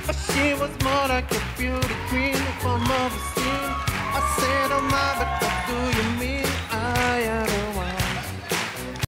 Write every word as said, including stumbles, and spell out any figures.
She was more like a beauty queen from overseas.